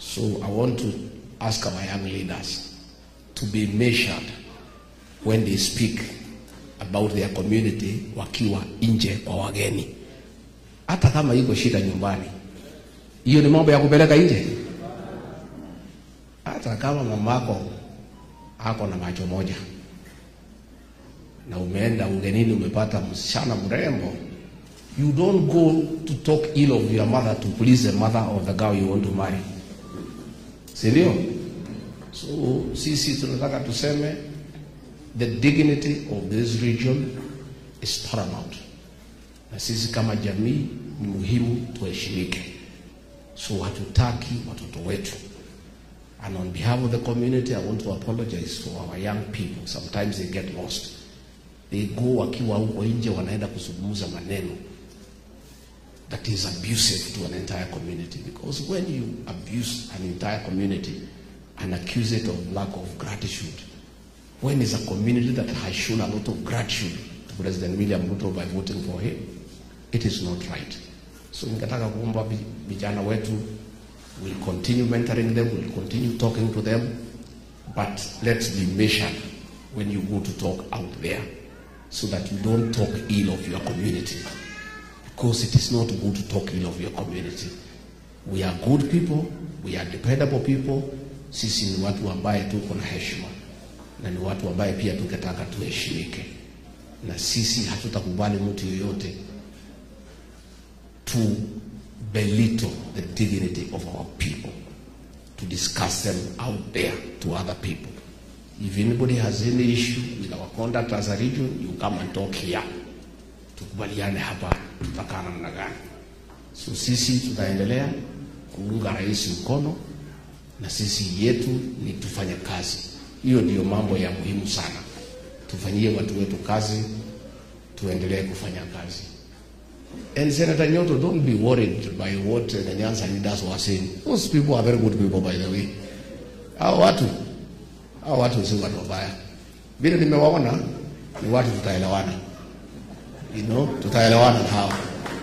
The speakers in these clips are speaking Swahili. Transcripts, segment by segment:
So I want to ask our young leaders to be measured when they speak about their community wakiwa nje kwa wageni. Hata kama iko shida nyumbani, hiyo ni mambo ya kupeleka nje. Hata kama mamako ako na macho moja na umeenda ugenini umepata msichana mrembo, you don't go to talk ill of your mother to please the mother of the girl you want to marry. Sindio? So sisi tunataka tuseme the dignity of this region is paramount. Na sisi kama jamii ni muhimu tuheshimike. So hatutaki watoto wetu. And on behalf of the community, I want to apologize for our young people. Sometimes they get lost. They go wakiwa huko nje wanaenda kuzungumza maneno that is abusive to an entire community. Because when you abuse an entire community and accuse it of lack of gratitude, when it's a community that has shown a lot of gratitude to President William Ruto by voting for him, it is not right. So ningetaka kuomba vijana wetu, we'll continue mentoring them, we'll continue talking to them, but let's be measured when you go to talk out there, so that you don't talk ill of your community. Because it is not good to talk ill of your community. We are good people, we are dependable people. Sisi ni watu ambaye tuko na heshima, na ni watu ambaye pia tukitaka tuheshimike. Na sisi hatutakubali mtu yoyote to belittle the dignity of our people, to discuss them out there to other people. If anybody has any issue with our conduct as a region, you come and talk here. Tukubaliane hapa tutakaa namna gani. So sisi tutaendelea kuunga rais mkono, na sisi yetu ni tufanye kazi. Hiyo ndio mambo ya muhimu sana. Tufanyie watu wetu kazi, tuendelee kufanya kazi. And Senator Nyoto, don't be worried by what the Nyanza leaders were saying. Those people are very good people, by the way. Hao watu si watu wabaya. Vile nimewaona ni watu tutaelewana. You know, tutaelewana na hao.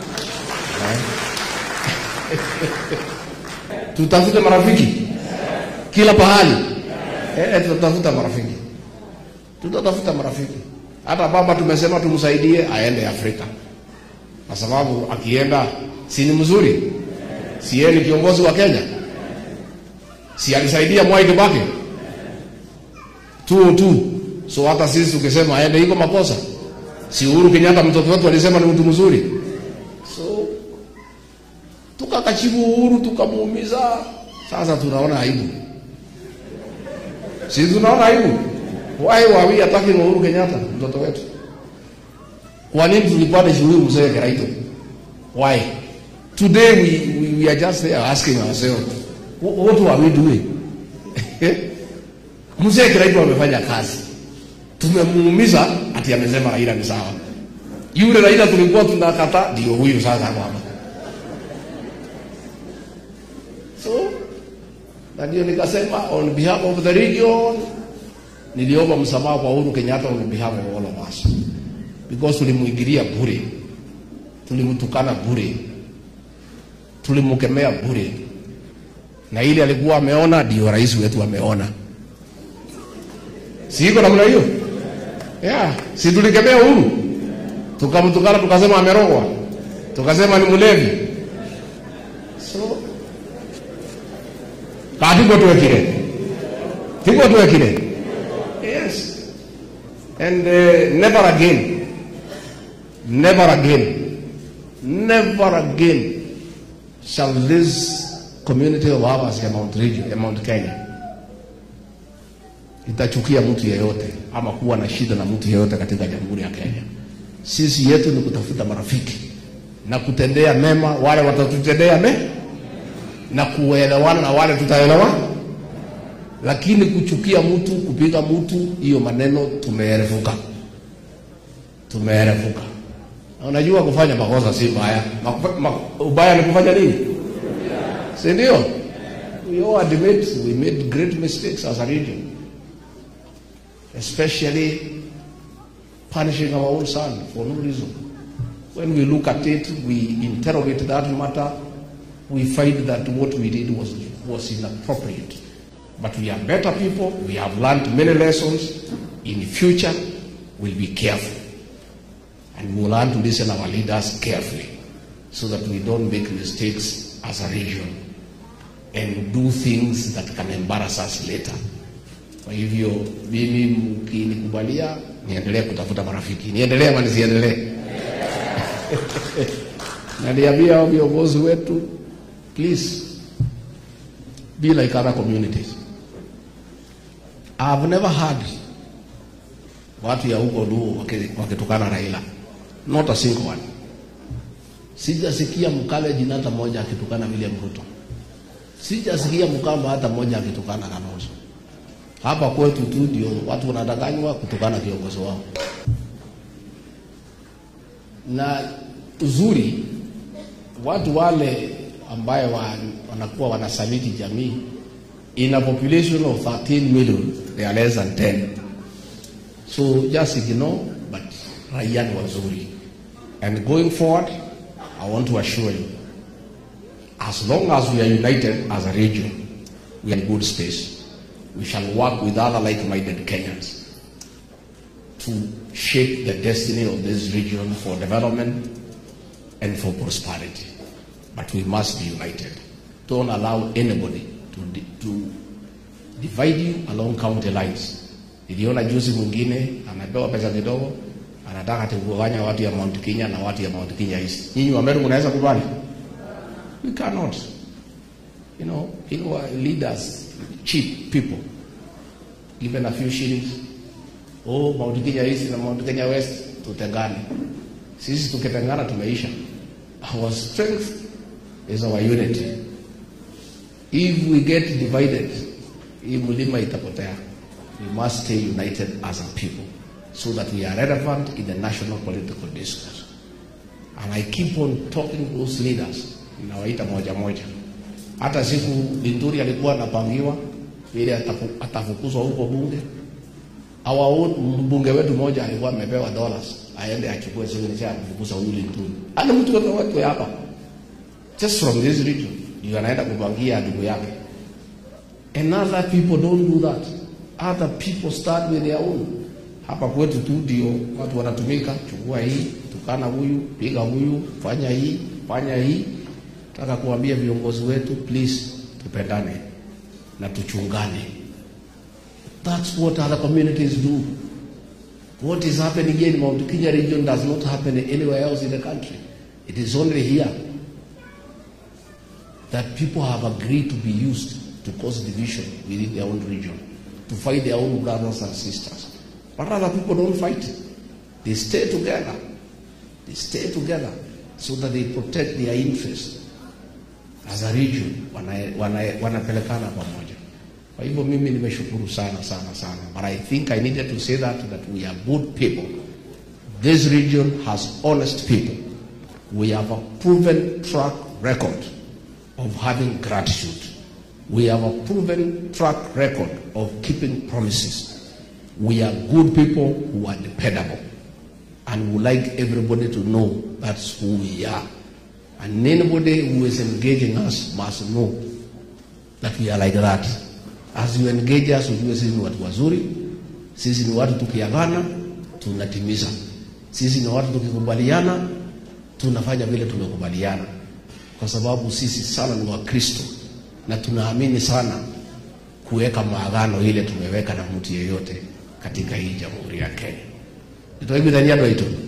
Tutafute marafiki kila pahali. Tutatafuta marafiki. Tutatafuta marafiki. Hata baba tumesema tumsaidie aende Afrika. Kwa sababu akienda si ni mzuri? Si yeye ni kiongozi wa Kenya? Si alisaidia Mwai Kibaki? Tu. So hata sisi tukisema aende iko makosa. Si Uhuru Kenyatta mtoto wetu alisema ni mtu mzuri? So tukakachibu Uhuru tukamuumiza. Sasa tunaona aibu. Si tunaona aibu? Why were we attacking Uhuru Kenyatta mtoto wetu? Kwa nini tulipata huyu mzee Kiraito? Why? Today we are just there asking ourselves, what are we doing? Mzee Kiraito amefanya kazi. Tumemuumiza ati amesema Raila ni sawa. Yule Raila tulikuwa tunakata ndio huyu sasa hapa. So, ndio nikasema on behalf of the region niliomba msamaha kwa Uhuru Kenyatta on behalf of all of us. Because tulimuingilia bure, tulimtukana bure, tulimukemea bure, na ile alikuwa ameona ndio rais wetu ameona. Si iko namna hiyo? Yeah, si tulikemea Uhuru, tukamtukana, tukasema amerogwa, tukasema ni mlevi. So katika tuwekile. Yes. And never again shall this community of ours Mount Kenya itachukia mtu yeyote ama kuwa na shida na mtu yeyote katika Jamhuri ya Kenya. Sisi yetu ni kutafuta marafiki na kutendea mema wale watatutendea mema, na kuelewana na wale tutaelewana. Lakini kuchukia mtu, kupiga mtu, hiyo maneno tumeerefuka. Unajua kufanya makosa si mbaya. Ubaya ni kufanya nini? Si ndio? We all admit we made great mistakes as a region. Especially punishing our own son for no reason. When we look at it, we interrogate that matter, we find that what we did was was inappropriate. But we are better people. We have learned many lessons. In the future, we'll be careful. And we'll learn to listen to our leaders carefully so that we don't make mistakes as a region and do things that can embarrass us later. Kwa hivyo, mimi mkinikubalia, niendelee kutafuta marafiki. Niendelee ama nisiendelee? Na niambia viongozi wetu, please, be like other communities. I've never heard watu ya huko Luo wakitukana Raila. Not a single one. Sijasikia Mkale hata moja akitukana William Ruto. Sijasikia Mkamba hata moja akitukana Kalonzo. Hapa kwetu tu ndio watu wanadanganywa kutukana viongozi wao. Na uzuri watu wale ambaye wanakuwa wanasaliti jamii, in a population of 13 million, they are less than 10. So just ignore, but raia ni wazuri. And going forward, I want to assure you, as long as we are united as a region, we are in good space. We shall work with other like-minded Kenyans to shape the destiny of this region for development and for prosperity. But we must be united. Don't allow anybody to divide you along county lines. Niliona juzi mwingine anapewa pesa kidogo, anataka kugawanya watu ya Mount Kenya na watu ya Mount Kenya East. Nyinyi wa Meru mnaweza kubali? We cannot. You know, leaders, cheap people, given a few shillings. Oh, Mount Kenya East na Mount Kenya West tutengane. Sisi tukitengana tumeisha. Our strength is our unity. If we get divided, hii mlima itapotea. We must stay united as a people so that we are relevant in the national political discourse. And I keep on talking to those leaders. Ninawaita moja moja. Hata siku Linturi alikuwa anapangiwa ili atafukuzwa huko bunge. Mbunge wetu moja alikuwa amepewa dollars aende achukue signature kufukuza huyu Linturi. Ana mtu wetu hapa. Just from this region, you anaenda kupangia ndugu yake. And other people don't do that. Other people start with their own. Hapa kwetu tu ndio watu wanatumika, chukua hii, tukana huyu, piga huyu, fanya hii, fanya hii. Nataka kuambia viongozi wetu, please, tupendane na tuchungane. That's what other communities do. What is happening here in Mount Kenya region does not happen anywhere else in the country. It is only here that people have agreed to be used to cause division within their own region, to fight their own brothers and sisters. But other people don't fight. They stay together. They stay together so that they protect their interests. As a region, wanapelekana pamoja. Kwa hivyo mimi nimeshukuru sana. But I think I needed to say that we are good people. This region has honest people. We have a proven track record of having gratitude. We have a proven track record of keeping promises. We are good people who are dependable. And we like everybody to know that's who we are. And anybody who is engaging us must know that we are like that. As you engage us, ujue sisi ni watu wazuri, sisi ni watu tukiagana, tunatimiza. Sisi ni watu tukikubaliana, tunafanya vile tumekubaliana. Kwa sababu sisi sana ni Wakristo na tunaamini sana kuweka maagano ile tumeweka na mtu yeyote katika hii Jamhuri ya Kenya. Nitoe bidhaa ndio